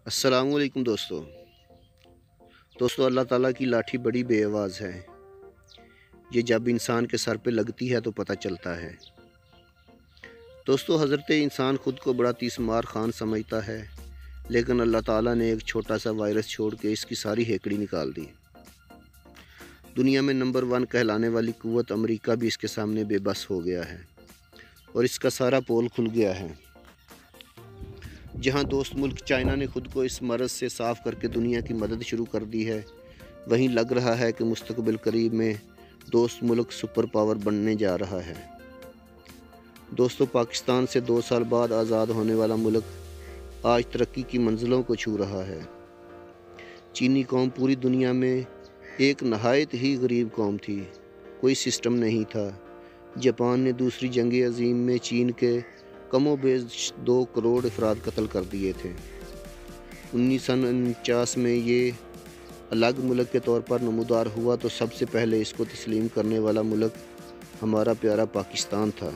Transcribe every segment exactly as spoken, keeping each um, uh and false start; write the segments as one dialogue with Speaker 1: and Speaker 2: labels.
Speaker 1: अस्सलामुअलैकुम दोस्तों दोस्तों अल्लाह ताला की लाठी बड़ी बेआवाज़ है। ये जब इंसान के सर पे लगती है तो पता चलता है। दोस्तों हज़रत इंसान ख़ुद को बड़ा तीसमार खान समझता है, लेकिन अल्लाह ताला ने एक छोटा सा वायरस छोड़ के इसकी सारी हेकड़ी निकाल दी। दुनिया में नंबर वन कहलाने वाली कुव्वत अमेरिका भी इसके सामने बेबस हो गया है और इसका सारा पोल खुल गया है। जहां दोस्त मुल्क चाइना ने खुद को इस मरज़ से साफ़ करके दुनिया की मदद शुरू कर दी है, वहीं लग रहा है कि मुस्तकबिल करीब में दोस्त मुल्क सुपर पावर बनने जा रहा है। दोस्तों पाकिस्तान से दो साल बाद आज़ाद होने वाला मुल्क आज तरक्की की मंजिलों को छू रहा है। चीनी कौम पूरी दुनिया में एक नहायत ही गरीब कौम थी, कोई सिस्टम नहीं था। जापान ने दूसरी जंग अज़ीम में चीन के कमो बेश दो करोड़ अफराद कत्ल कर दिए थे। उन्नीस सौ उनचास में ये अलग मुल्क के तौर पर नमूदार हुआ तो सबसे पहले इसको तस्लीम करने वाला मुल्क हमारा प्यारा पाकिस्तान था।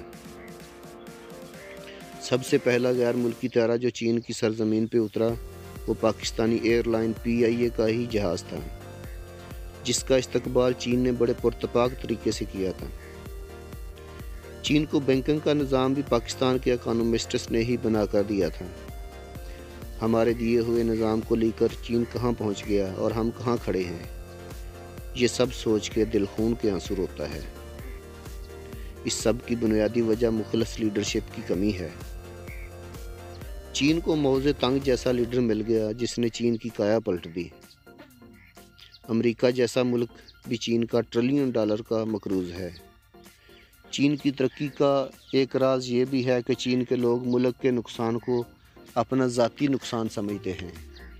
Speaker 1: सबसे पहला गैर मुल्की तारा जो चीन की सरजमीन पे उतरा वो Pakistani airline P I A का ही जहाज़ था, जिसका इस्तकबाल चीन ने बड़े पुरतपाक तरीके से किया था। चीन को बैंकिंग का निज़ाम भी पाकिस्तान के इकोनॉमिस्ट्स ने ही बना कर दिया था। हमारे दिए हुए निज़ाम को लेकर चीन कहाँ पहुँच गया और हम कहाँ खड़े हैं, ये सब सोच के दिल खून के आंसू रोता है। इस सब की बुनियादी वजह मुखलस लीडरशिप की कमी है। चीन को मौजे तंग जैसा लीडर मिल गया जिसने चीन की काया पलट दी। अमेरिका जैसा मुल्क भी चीन का ट्रिलियन डॉलर का मकरूज़ है। चीन की तरक्की का एक राज ये भी है कि चीन के लोग मुल्क के नुकसान को अपना ज़ाती नुकसान समझते हैं।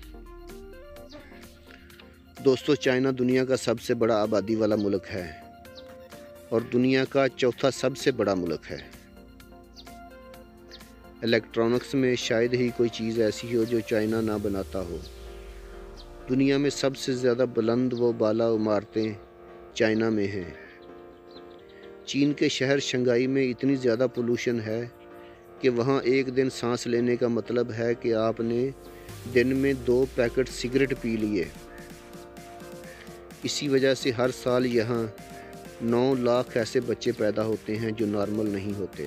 Speaker 1: दोस्तों चाइना दुनिया का सबसे बड़ा आबादी वाला मुल्क है और दुनिया का चौथा सबसे बड़ा मुल्क है। इलेक्ट्रॉनिक्स में शायद ही कोई चीज़ ऐसी हो जो चाइना ना बनाता हो। दुनिया में सबसे ज़्यादा बुलंद व बाला इमारतें चाइना में हैं। चीन के शहर शंघाई में इतनी ज़्यादा पोल्यूशन है कि वहाँ एक दिन सांस लेने का मतलब है कि आपने दिन में दो पैकेट सिगरेट पी लिए। इसी वजह से हर साल यहाँ नौ लाख ऐसे बच्चे पैदा होते हैं जो नॉर्मल नहीं होते।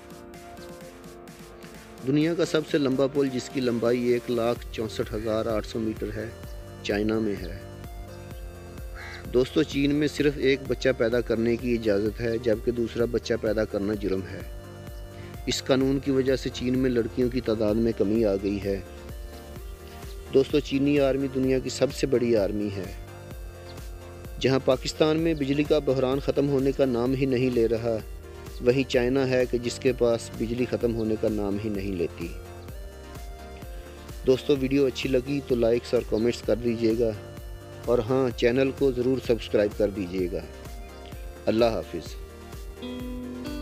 Speaker 1: दुनिया का सबसे लंबा पुल जिसकी लंबाई एक लाख चौंसठ हज़ार आठ सौ मीटर है, चाइना में है। दोस्तों चीन में सिर्फ एक बच्चा पैदा करने की इजाज़त है, जबकि दूसरा बच्चा पैदा करना जुर्म है। इस कानून की वजह से चीन में लड़कियों की तादाद में कमी आ गई है। दोस्तों चीनी आर्मी दुनिया की सबसे बड़ी आर्मी है। जहां पाकिस्तान में बिजली का बहरान ख़त्म होने का नाम ही नहीं ले रहा, वहीं चाइना है कि जिसके पास बिजली ख़त्म होने का नाम ही नहीं लेती। दोस्तों वीडियो अच्छी लगी तो लाइक्स और कमेंट्स कर दीजिएगा और हाँ चैनल को ज़रूर सब्सक्राइब कर दीजिएगा। अल्लाह हाफिज़।